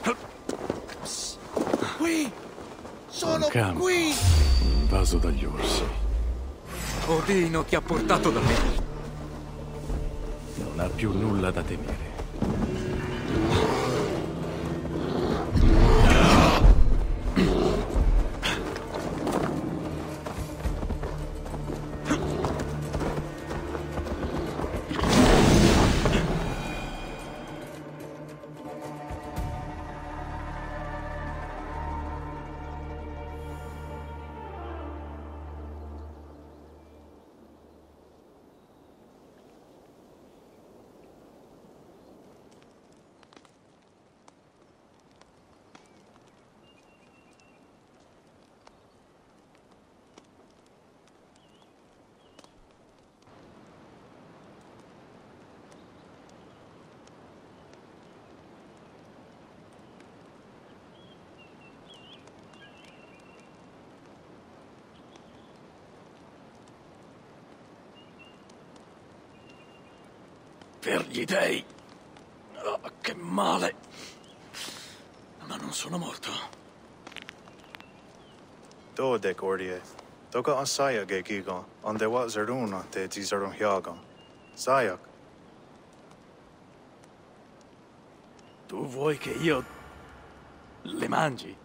Qui! Sono campo qui! invaso dagli orsi. Odino ti ha portato da me. Non ha più nulla da temere. Per gli dei. Oh, che male. Ma non sono morto. Dodek ordie. Doga an Sayak e gigon. An de wat zeruna te zerun hiagon. Sayak. Tu vuoi che io le mangi?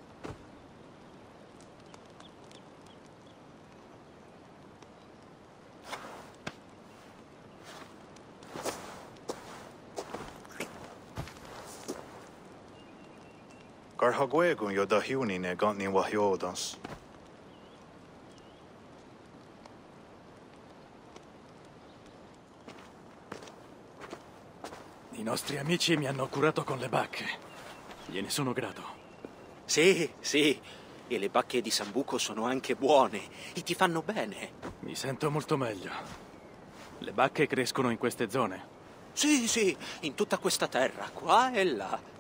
Gar hagwegun yo da hiuni ne gantni wahyodans. I nostri amici mi hanno curato con le bacche. Gliene sono grato. Sì, sì. E le bacche di Sambuco sono anche buone e ti fanno bene. Mi sento molto meglio. Le bacche crescono in queste zone. Sì, sì, in tutta questa terra, qua e là.